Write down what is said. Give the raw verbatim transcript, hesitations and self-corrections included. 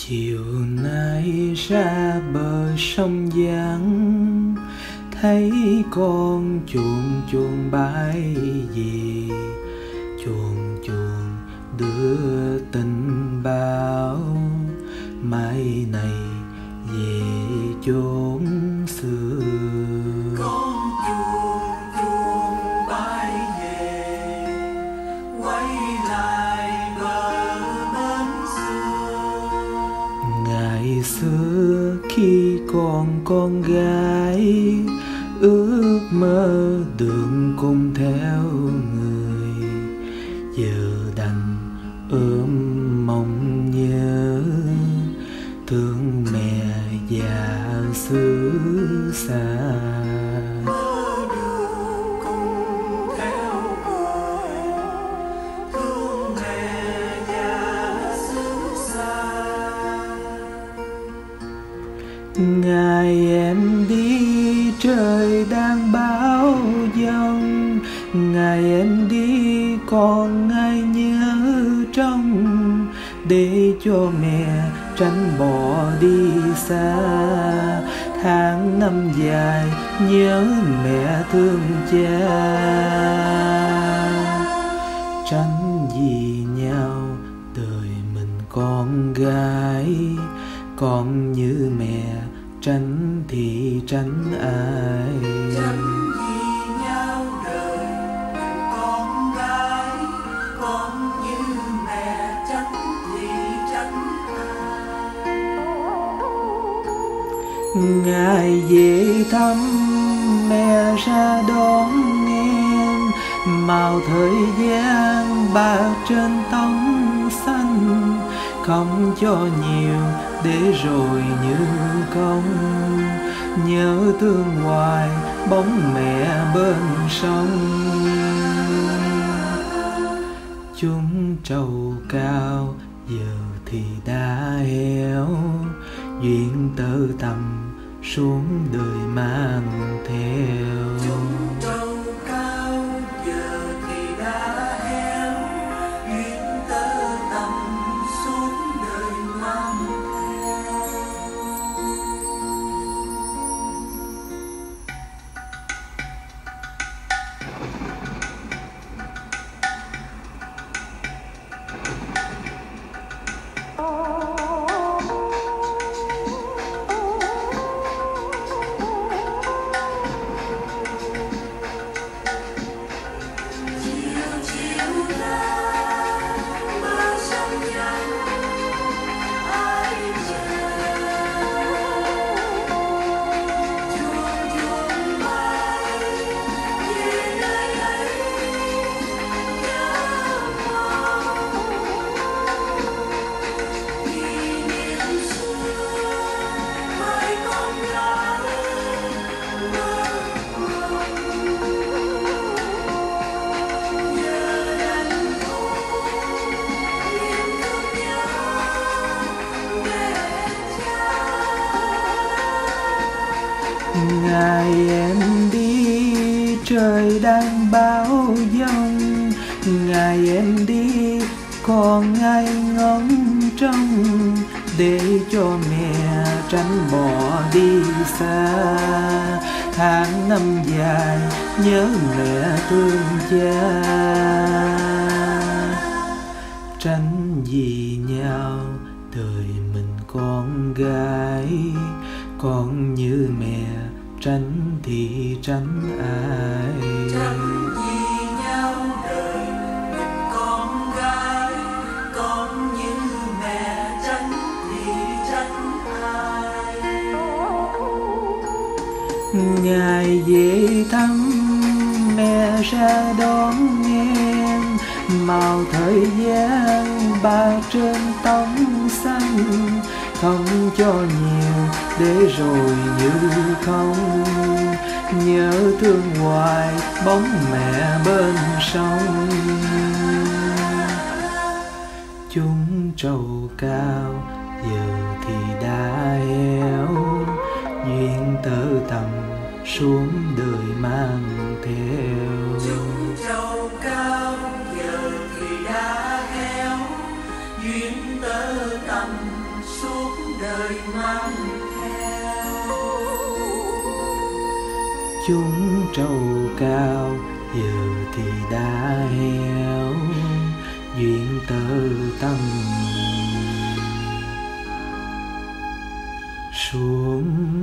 Chiều nay ra bờ sông Giang, thấy con chuồn chuồn bay về, chuồn chuồn đưa tình báo mai này về chốn xưa. Con chuồn chuồn bay về, quay lại bờ bến xưa. Ngày xưa khi còn con gái, ước mơ được cùng theo người, giờ đành ôm mong nhớ thương mẹ già xứ xa. Mơ được cùng theo người, thương mẹ già xứ xa. Ngày em đi trời đang bão giông, ngày em đi còn ai nhớ trong, để cho mẹ tránh bỏ đi xa. Tháng năm dài nhớ mẹ thương cha, tránh vì nhau đời mình con gái, con như mẹ tránh thì tránh ai. Tránh vì nhau đời mình con gái, con như mẹ tránh thì tránh ai. Ngày về thăm mẹ ra đón em, màu thời gian bạc trên tóc xanh, không cho nhiều để rồi như không. Nhớ thương hoài bóng mẹ bên sông, chúng trầu cao giờ thì đã héo, duyên tơ tầm xuống đời mang theo. Chúng trầu cao giờ thì đã héo, duyên tơ tầm xuống đời mang theo. Ngày em đi trời đang bão giông, ngày em đi còn ai ngóng trông, để cho mẹ tránh bỏ đi xa. Tháng năm dài nhớ mẹ thương cha, tránh vì nhau đời mình con gái, con như mẹ tránh thì tránh ai. Tránh vì nhau đời mình con gái, con như mẹ tránh thì tránh ai. Ngày về thăm mẹ ra đón em, màu thời gian bạc trên tóc xanh, không cho nhiều để rồi như không. Nhớ thương hoài bóng mẹ bên sông, chúng trầu cao giờ thì đã héo, duyên tơ tầm xuống đời mang theo. Chúng trầu cao giờ thì đã héo, duyên tơ tầm xuống chúng trầu cao giờ thì đã héo, duyên tơ tâm xuống